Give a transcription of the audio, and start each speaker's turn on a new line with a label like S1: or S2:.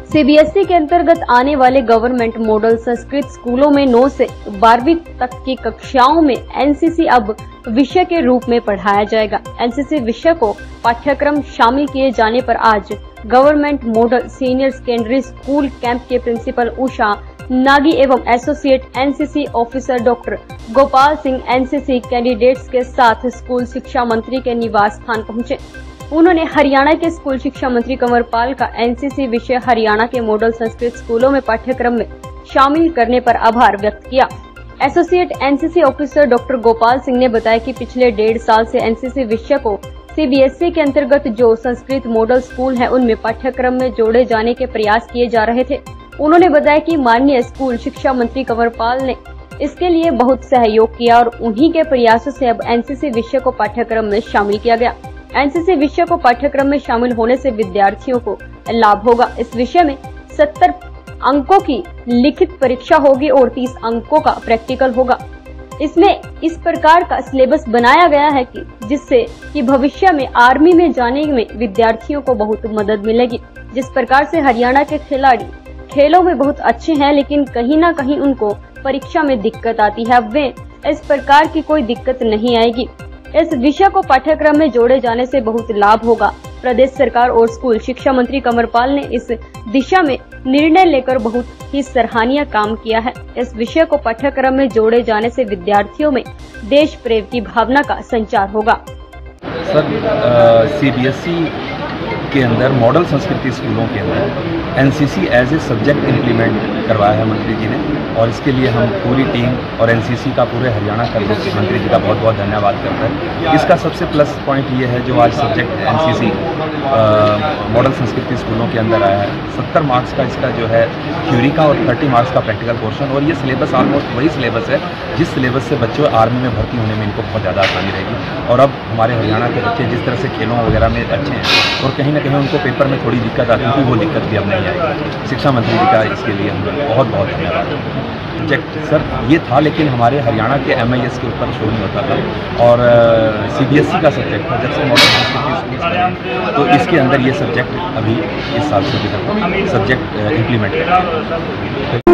S1: CBSE के अंतर्गत आने वाले गवर्नमेंट मॉडल संस्कृत स्कूलों में 9 से 12वीं तक की कक्षाओं में एनसीसी अब विषय के रूप में पढ़ाया जाएगा। एनसीसी विषय को पाठ्यक्रम शामिल किए जाने पर आज government model senior secondary school camp के प्रिंसिपल उषा नागी एवं associate NCC officer doctor Gopal Singh NCC candidates के साथ स्कूल शिक्षा मंत्री के निवास स्थान पहुंचे। उन्होंने हरियाणा के स्कूल शिक्षा मंत्री कंवरपाल का एनसीसी विषय हरियाणा के मॉडल संस्कृत स्कूलों में पाठ्यक्रम में शामिल करने पर आभार व्यक्त किया। Associate NCC officer doctor Gopal Singh ने बताया कि पिछले 1.5 साल से एनसीसी विषय को सीबीएसई के अंतर्गत जो संस्कृत मॉडल स्कूल है उनमें पाठ्यक्रम में जोड़े जाने के प्रयास किए जा रहे थे। उन्होंने बताया कि माननीय स्कूल शिक्षा मंत्री कंवरपाल ने इसके लिए बहुत सहयोग किया और उन्हीं के प्रयासों से अब एनसीसी विषय को पाठ्यक्रम में शामिल किया गया। एनसीसी विषय को पाठ्यक्रम में शामिल होने से विद्यार्थियों को लाभ होगा। इस विषय में 70 अंकों की लिखित परीक्षा होगी और 30 अंकों का प्रैक्टिकल होगा। इसमें इस प्रकार का सिलेबस बनाया गया है कि जिससे कि भविष्य में आर्मी में जाने में विद्यार्थियों को बहुत मदद मिलेगी। जिस प्रकार से हरियाणा के खिलाड़ी खेलों में बहुत अच्छे हैं, लेकिन कहीं न कहीं उनको परीक्षा में दिक्कत आती है, वे इस प्रकार की कोई दिक्कत नहीं आएगी। इस विषय को पाठ्यक्रम में जोड़े जाने से बहुत लाभ होगा। प्रदेश सरकार और स्कूल शिक्षा मंत्री कंवरपाल ने इस दिशा में निर्णय लेकर बहुत ही सराहनीय काम किया है। इस विषय को पाठ्यक्रम में जोड़े जाने से विद्यार्थियों में देश प्रेम की भावना का संचार होगा।
S2: सर, सीबीएसई के अंदर मॉडल संस्कृति स्कूलों के अंदर NCC as a subject implement करवाया है मंत्री जी ने, और इसके लिए हम पूरी टीम और एनसीसी का पूरे हरियाणा का मंत्री जी का बहुत बहुत धन्यवाद करते हैं। इसका सबसे प्लस पॉइंट ये है जो आज सब्जेक्ट एनसीसी मॉडल संस्कृति स्कूलों के अंदर आया है। 70 मार्क्स का इसका जो है थ्योरी का और 30 मार्क्स का प्रैक्टिकल पोर्शन, और ये सिलेबस ऑलमोस्ट वही सिलेबस है जिस सिलेबस से बच्चों आर्मी में भर्ती होने में इनको बहुत ज़्यादा आसानी रहेगी। और अब हमारे हरियाणा के बच्चे जिस तरह से खेलों वगैरह में अच्छे हैं और कहीं ना कहीं उनको पेपर में थोड़ी दिक्कत आती थी, वो दिक्कत भी अब नहीं आएगी। शिक्षा मंत्री जी का इसके लिए हम बहुत बहुत धन्यवाद। सब्जेक्ट सर ये था, लेकिन हमारे हरियाणा के MIS के ऊपर शो नहीं होता था, और सीबीएसई का सब्जेक्ट था। जब से मॉडल संस्कृति स्कूल बने तो इसके अंदर ये सब्जेक्ट अभी इस साल से सब्जेक्ट इम्प्लीमेंट करते हैं।